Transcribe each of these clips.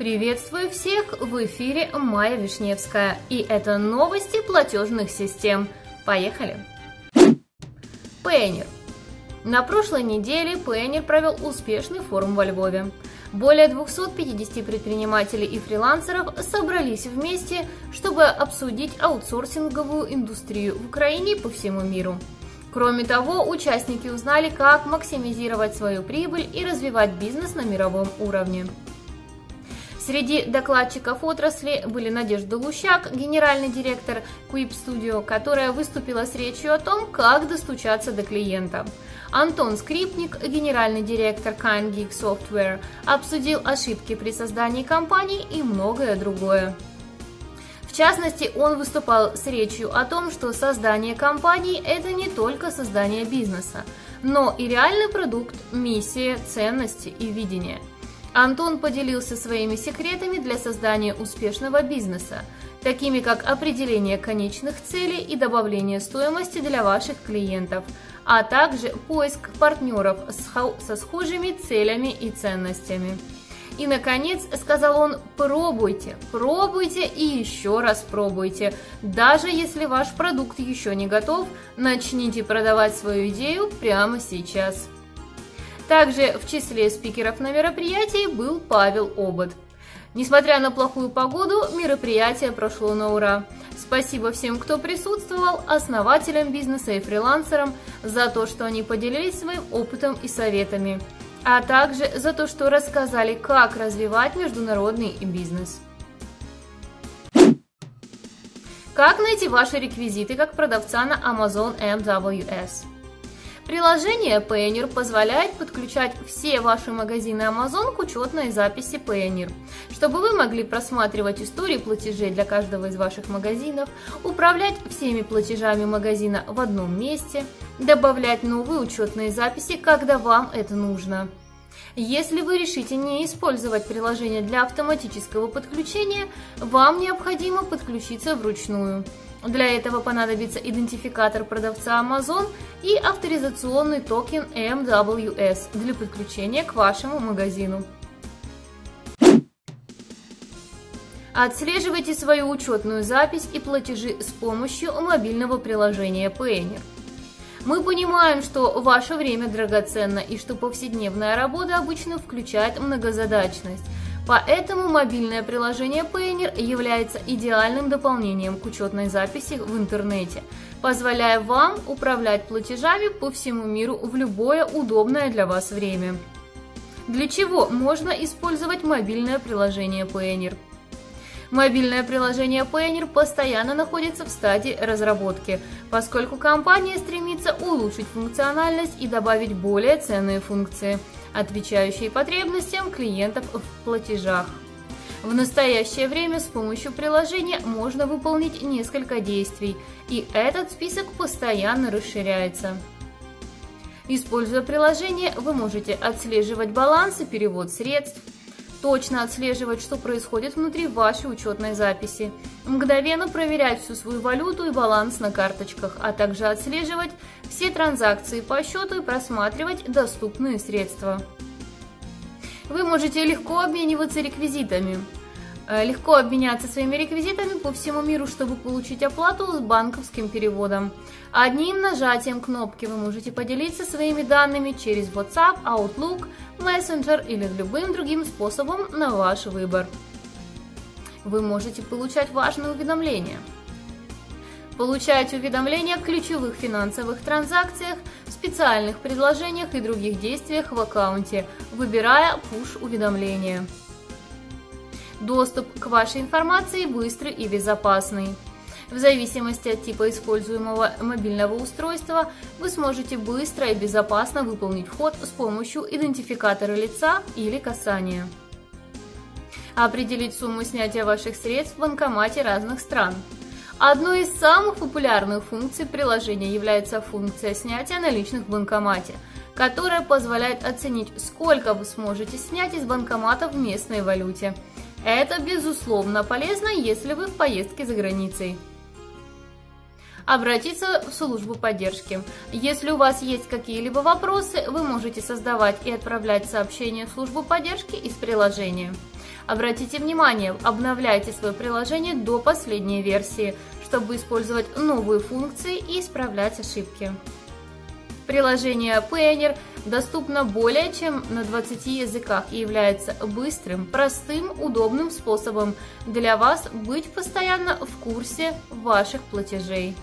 Приветствую всех! В эфире Майя Вишневская, и это новости платежных систем. Поехали! Payoneer. На прошлой неделе Payoneer провел успешный форум во Львове. Более 250 предпринимателей и фрилансеров собрались вместе, чтобы обсудить аутсорсинговую индустрию в Украине и по всему миру. Кроме того, участники узнали, как максимизировать свою прибыль и развивать бизнес на мировом уровне. Среди докладчиков отрасли были Надежда Лущак, генеральный директор Quip Studio, которая выступила с речью о том, как достучаться до клиента. Антон Скрипник, генеральный директор KindGeek Software, обсудил ошибки при создании компаний и многое другое. В частности, он выступал с речью о том, что создание компании – это не только создание бизнеса, но и реальный продукт, миссия, ценности и видение. Антон поделился своими секретами для создания успешного бизнеса, такими как определение конечных целей и добавление стоимости для ваших клиентов, а также поиск партнеров со схожими целями и ценностями. И, наконец, сказал он, пробуйте, пробуйте и еще раз пробуйте. Даже если ваш продукт еще не готов, начните продавать свою идею прямо сейчас. Также в числе спикеров на мероприятии был Павел Обод. Несмотря на плохую погоду, мероприятие прошло на ура. Спасибо всем, кто присутствовал, основателям бизнеса и фрилансерам за то, что они поделились своим опытом и советами, а также за то, что рассказали, как развивать международный бизнес. Как найти ваши реквизиты как продавца на Amazon MWS? Приложение Payoneer позволяет подключать все ваши магазины Amazon к учетной записи Payoneer, чтобы вы могли просматривать истории платежей для каждого из ваших магазинов, управлять всеми платежами магазина в одном месте, добавлять новые учетные записи, когда вам это нужно. Если вы решите не использовать приложение для автоматического подключения, вам необходимо подключиться вручную. Для этого понадобится идентификатор продавца Amazon и авторизационный токен MWS для подключения к вашему магазину. Отслеживайте свою учетную запись и платежи с помощью мобильного приложения Payoneer. Мы понимаем, что ваше время драгоценно и что повседневная работа обычно включает многозадачность. Поэтому мобильное приложение Payoneer является идеальным дополнением к учетной записи в интернете, позволяя вам управлять платежами по всему миру в любое удобное для вас время. Для чего можно использовать мобильное приложение Payoneer? Мобильное приложение Payoneer постоянно находится в стадии разработки, поскольку компания стремится улучшить функциональность и добавить более ценные функции, отвечающие потребностям клиентов в платежах. В настоящее время с помощью приложения можно выполнить несколько действий, и этот список постоянно расширяется. Используя приложение, вы можете отслеживать баланс и перевод средств, точно отслеживать, что происходит внутри вашей учетной записи, мгновенно проверять всю свою валюту и баланс на карточках, а также отслеживать все транзакции по счету и просматривать доступные средства. Вы можете легко обмениваться реквизитами. Легко обменяться своими реквизитами по всему миру, чтобы получить оплату с банковским переводом. Одним нажатием кнопки вы можете поделиться своими данными через WhatsApp, Outlook, Messenger или любым другим способом на ваш выбор. Вы можете получать важные уведомления. Получайте уведомления о ключевых финансовых транзакциях, специальных предложениях и других действиях в аккаунте, выбирая push-уведомления. Доступ к вашей информации быстрый и безопасный. В зависимости от типа используемого мобильного устройства, вы сможете быстро и безопасно выполнить вход с помощью идентификатора лица или касания. Определить сумму снятия ваших средств в банкомате разных стран. Одной из самых популярных функций приложения является функция снятия наличных в банкомате, которая позволяет оценить, сколько вы сможете снять из банкомата в местной валюте. Это, безусловно, полезно, если вы в поездке за границей. Обратиться в службу поддержки. Если у вас есть какие-либо вопросы, вы можете создавать и отправлять сообщения в службу поддержки из приложения. Обратите внимание, обновляйте свое приложение до последней версии, чтобы использовать новые функции и исправлять ошибки. Приложение Payoneer доступно более чем на 20 языках и является быстрым, простым, удобным способом для вас быть постоянно в курсе ваших платежей.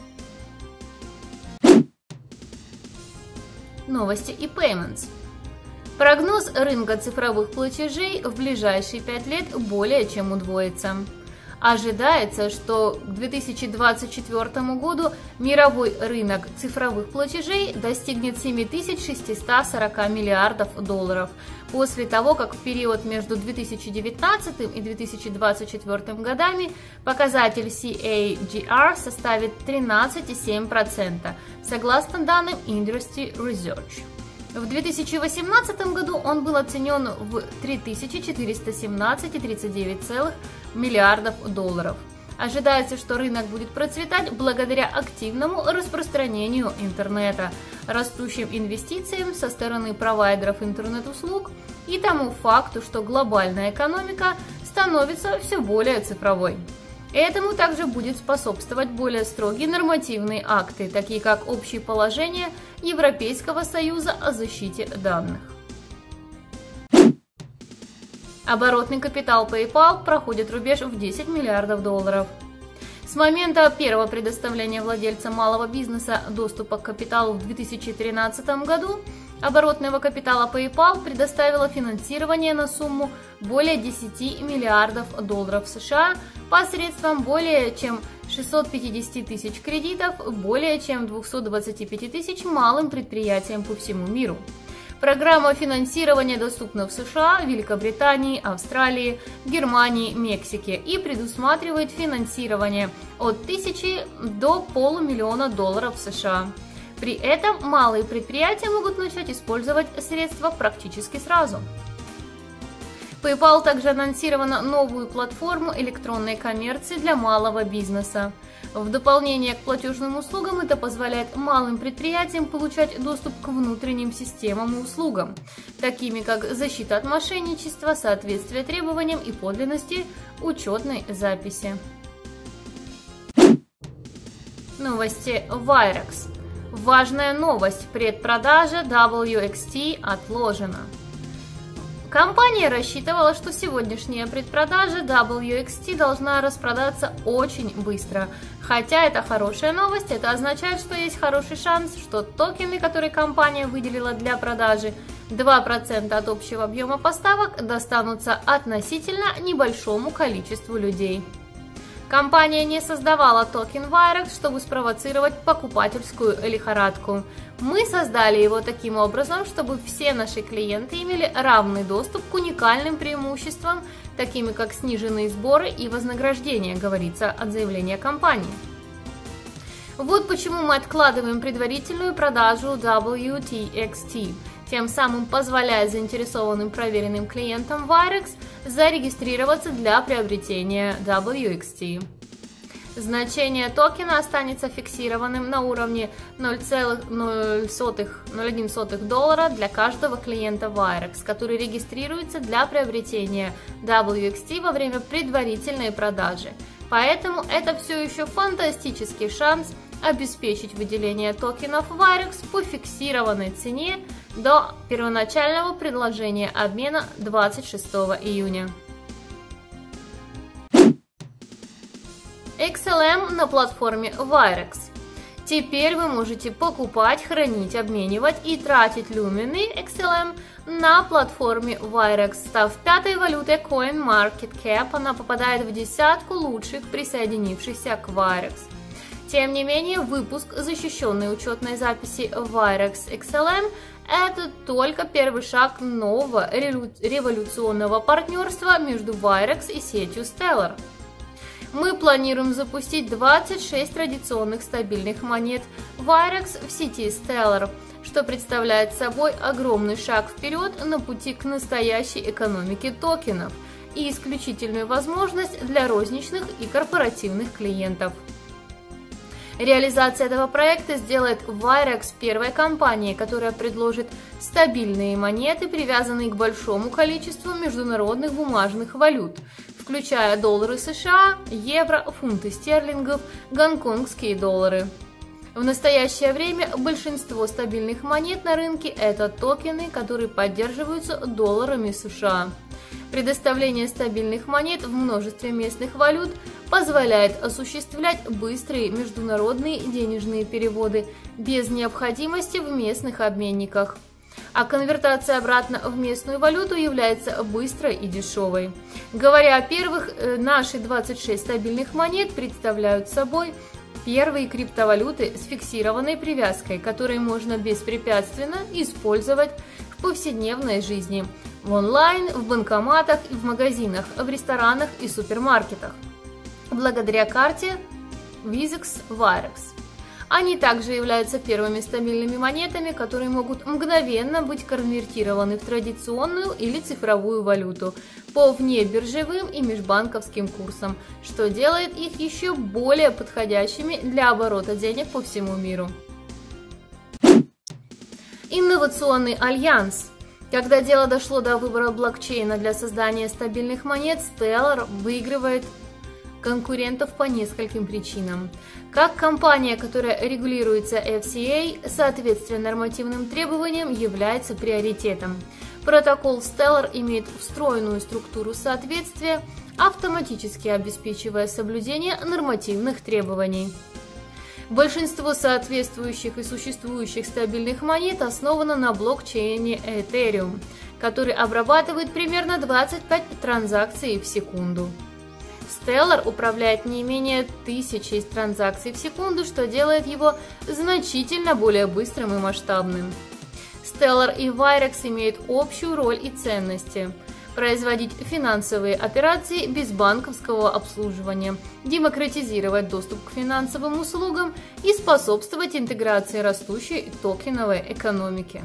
Новости и Payments. Прогноз рынка цифровых платежей в ближайшие 5 лет более чем удвоится. Ожидается, что к 2024 году мировой рынок цифровых платежей достигнет 7640 миллиардов долларов, после того, как в период между 2019 и 2024 годами показатель CAGR составит 13,7%, согласно данным Industry Research. В 2018 году он был оценен в 3417,39 миллиардов долларов. Ожидается, что рынок будет процветать благодаря активному распространению интернета, растущим инвестициям со стороны провайдеров интернет-услуг и тому факту, что глобальная экономика становится все более цифровой. Этому также будет способствовать более строгие нормативные акты, такие как общие положения Европейского Союза о защите данных. Оборотный капитал PayPal проходит рубеж в 10 миллиардов долларов. С момента первого предоставления владельцам малого бизнеса доступа к капиталу в 2013 году оборотного капитала PayPal предоставила финансирование на сумму более 10 миллиардов долларов США посредством более чем 650 тысяч кредитов более чем 225 тысяч малым предприятиям по всему миру. Программа финансирования доступна в США, Великобритании, Австралии, Германии, Мексике и предусматривает финансирование от 1000 до полумиллиона долларов США. При этом малые предприятия могут начать использовать средства практически сразу. PayPal также анонсировала новую платформу электронной коммерции для малого бизнеса. В дополнение к платежным услугам это позволяет малым предприятиям получать доступ к внутренним системам и услугам, такими как защита от мошенничества, соответствие требованиям и подлинности учетной записи. Новости Wirex. Важная новость: предпродажа WXT отложена. Компания рассчитывала, что сегодняшняя предпродажа WXT должна распродаться очень быстро. Хотя это хорошая новость, это означает, что есть хороший шанс, что токены, которые компания выделила для продажи, 2% от общего объема поставок, достанутся относительно небольшому количеству людей. Компания не создавала токен Wirex, чтобы спровоцировать покупательскую лихорадку. Мы создали его таким образом, чтобы все наши клиенты имели равный доступ к уникальным преимуществам, такими как сниженные сборы и вознаграждения, говорится от заявления компании. Вот почему мы откладываем предварительную продажу WTXT, тем самым позволяя заинтересованным проверенным клиентам Wirex зарегистрироваться для приобретения WXT. Значение токена останется фиксированным на уровне 0,01 доллара для каждого клиента Wirex, который регистрируется для приобретения WXT во время предварительной продажи. Поэтому это все еще фантастический шанс обеспечить выделение токенов Wirex по фиксированной цене до первоначального предложения обмена 26 июня. XLM на платформе Wirex. Теперь вы можете покупать, хранить, обменивать и тратить люмины XLM на платформе Wirex. Став пятой валютой CoinMarketCap, она попадает в десятку лучших присоединившихся к Wirex. Тем не менее, выпуск защищенной учетной записи Wirex XLM – это только первый шаг нового революционного партнерства между Wirex и сетью Stellar. Мы планируем запустить 26 традиционных стабильных монет Wirex в сети Stellar, что представляет собой огромный шаг вперед на пути к настоящей экономике токенов и исключительную возможность для розничных и корпоративных клиентов. Реализация этого проекта сделает Wirex первой компанией, которая предложит стабильные монеты, привязанные к большому количеству международных бумажных валют, включая доллары США, евро, фунты стерлингов, гонконгские доллары. В настоящее время большинство стабильных монет на рынке – это токены, которые поддерживаются долларами США. Предоставление стабильных монет в множестве местных валют позволяет осуществлять быстрые международные денежные переводы без необходимости в местных обменниках. А конвертация обратно в местную валюту является быстрой и дешевой. Говоря о первых, наши 26 стабильных монет представляют собой первые криптовалюты с фиксированной привязкой, которые можно беспрепятственно использовать в повседневной жизни, в онлайн, в банкоматах и в магазинах, в ресторанах и супермаркетах, благодаря карте Visa Wirex. Они также являются первыми стабильными монетами, которые могут мгновенно быть конвертированы в традиционную или цифровую валюту по внебиржевым и межбанковским курсам, что делает их еще более подходящими для оборота денег по всему миру. Инновационный альянс. Когда дело дошло до выбора блокчейна для создания стабильных монет, Stellar выигрывает конкурентов по нескольким причинам. Как компания, которая регулируется FCA, соответствие нормативным требованиям является приоритетом. Протокол Stellar имеет встроенную структуру соответствия, автоматически обеспечивая соблюдение нормативных требований. Большинство соответствующих и существующих стабильных монет основано на блокчейне Ethereum, который обрабатывает примерно 25 транзакций в секунду. Stellar управляет не менее 1000 транзакций в секунду, что делает его значительно более быстрым и масштабным. Stellar и Wirex имеют общую роль и ценности: производить финансовые операции без банковского обслуживания, демократизировать доступ к финансовым услугам и способствовать интеграции растущей токеновой экономики.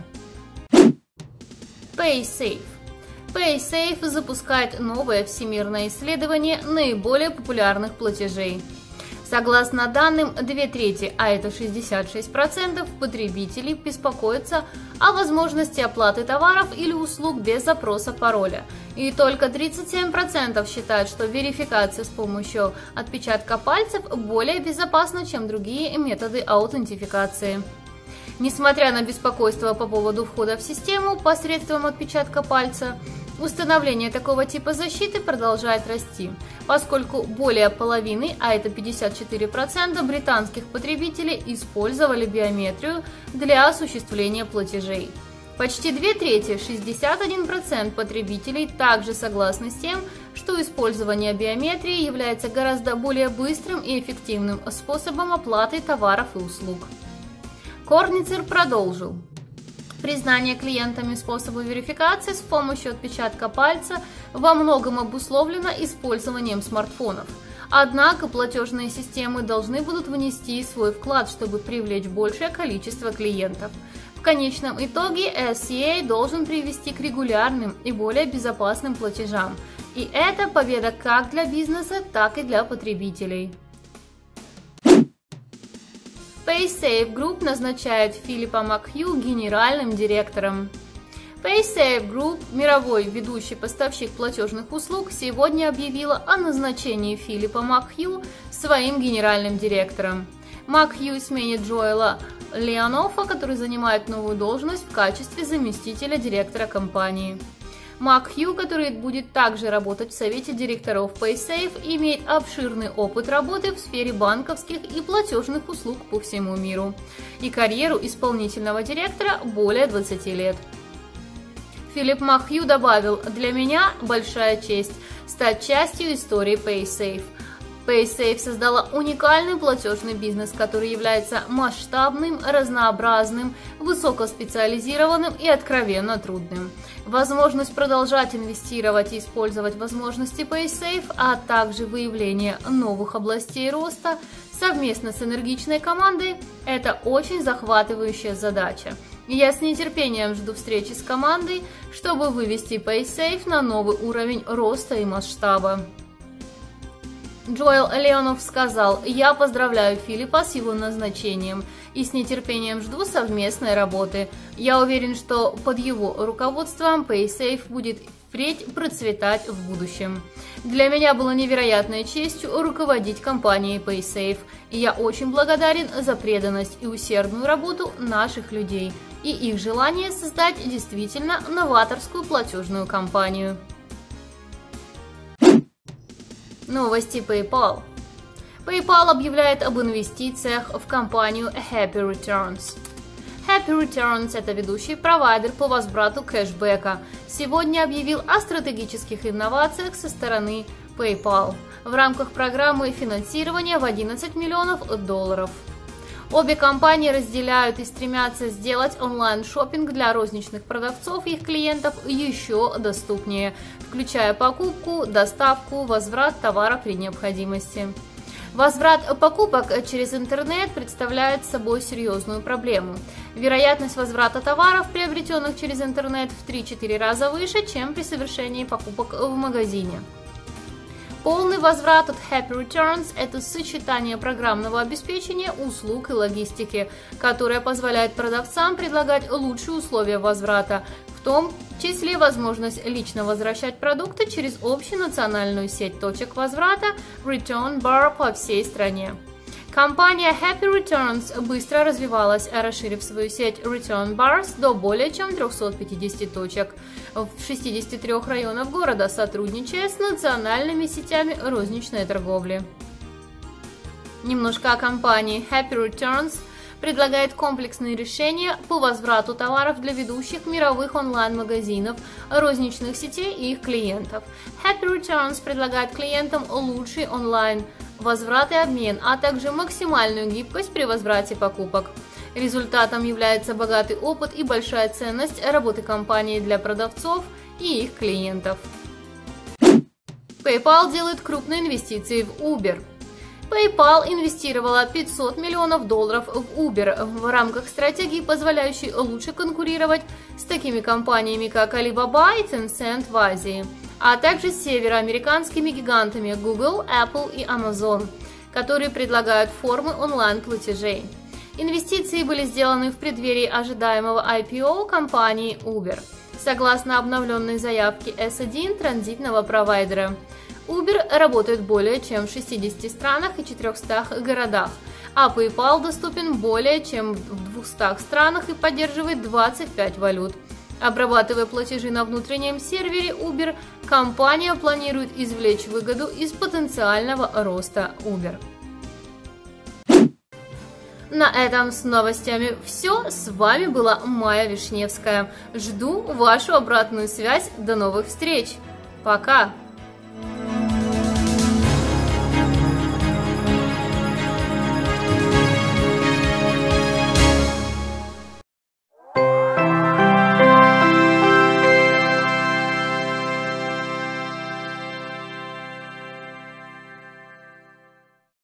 PaySafe. PaySafe запускает новое всемирное исследование наиболее популярных платежей. Согласно данным, 2/3, а это 66% потребителей беспокоятся о возможности оплаты товаров или услуг без запроса пароля. И только 37% считают, что верификация с помощью отпечатка пальцев более безопасна, чем другие методы аутентификации. Несмотря на беспокойство по поводу входа в систему посредством отпечатка пальца, установление такого типа защиты продолжает расти, поскольку более половины, а это 54% британских потребителей, использовали биометрию для осуществления платежей. Почти 2/3, 61% потребителей также согласны с тем, что использование биометрии является гораздо более быстрым и эффективным способом оплаты товаров и услуг. Корницер продолжил. Признание клиентами способа верификации с помощью отпечатка пальца во многом обусловлено использованием смартфонов. Однако платежные системы должны будут внести свой вклад, чтобы привлечь большее количество клиентов. В конечном итоге SCA должен привести к регулярным и более безопасным платежам. И это победа как для бизнеса, так и для потребителей. PaySafe Group назначает Филиппа Макхью генеральным директором. PaySafe Group, мировой ведущий поставщик платежных услуг, сегодня объявила о назначении Филиппа Макхью своим генеральным директором. Макхью сменит Джоэла Леонофа, который занимает новую должность в качестве заместителя директора компании. Макхью, который будет также работать в совете директоров PaySafe, имеет обширный опыт работы в сфере банковских и платежных услуг по всему миру и карьеру исполнительного директора более 20 лет. Филипп Макхью добавил: «Для меня большая честь стать частью истории PaySafe. PaySafe создала уникальный платежный бизнес, который является масштабным, разнообразным, высокоспециализированным и откровенно трудным. Возможность продолжать инвестировать и использовать возможности PaySafe, а также выявление новых областей роста совместно с энергичной командой – это очень захватывающая задача. Я с нетерпением жду встречи с командой, чтобы вывести PaySafe на новый уровень роста и масштаба». Джоэл Леонов сказал: «Я поздравляю Филиппа с его назначением и с нетерпением жду совместной работы. Я уверен, что под его руководством PaySafe будет впредь процветать в будущем. Для меня было невероятной честью руководить компанией PaySafe, и я очень благодарен за преданность и усердную работу наших людей и их желание создать действительно новаторскую платежную компанию». Новости PayPal. PayPal объявляет об инвестициях в компанию Happy Returns. Happy Returns – это ведущий провайдер по возврату кэшбэка. Сегодня объявил о стратегических инновациях со стороны PayPal в рамках программы финансирования в $11 миллионов. Обе компании разделяют и стремятся сделать онлайн-шоппинг для розничных продавцов и их клиентов еще доступнее, включая покупку, доставку, возврат товара при необходимости. Возврат покупок через интернет представляет собой серьезную проблему. Вероятность возврата товаров, приобретенных через интернет, в 3-4 раза выше, чем при совершении покупок в магазине. Полный возврат от Happy Returns – это сочетание программного обеспечения, услуг и логистики, которое позволяет продавцам предлагать лучшие условия возврата, в том числе возможность лично возвращать продукты через общенациональную сеть точек возврата Return Bar по всей стране. Компания Happy Returns быстро развивалась, расширив свою сеть Return Bars до более чем 350 точек в 63 районах города, сотрудничая с национальными сетями розничной торговли. Немножко о компании. Happy Returns предлагает комплексные решения по возврату товаров для ведущих мировых онлайн-магазинов, розничных сетей и их клиентов. Happy Returns предлагает клиентам лучший онлайн возврат и обмен, а также максимальную гибкость при возврате покупок. Результатом является богатый опыт и большая ценность работы компании для продавцов и их клиентов. PayPal делает крупные инвестиции в Uber. PayPal инвестировала $500 миллионов в Uber в рамках стратегии, позволяющей лучше конкурировать с такими компаниями, как Alibaba и Tencent в Азии, а также с североамериканскими гигантами Google, Apple и Amazon, которые предлагают формы онлайн-платежей. Инвестиции были сделаны в преддверии ожидаемого IPO компании Uber, согласно обновленной заявке S1 транзитного провайдера. Uber работает более чем в 60 странах и 400 городах, а PayPal доступен более чем в 200 странах и поддерживает 25 валют. Обрабатывая платежи на внутреннем сервере Uber, компания планирует извлечь выгоду из потенциального роста Uber. На этом с новостями все. С вами была Майя Вишневская. Жду вашу обратную связь. До новых встреч. Пока!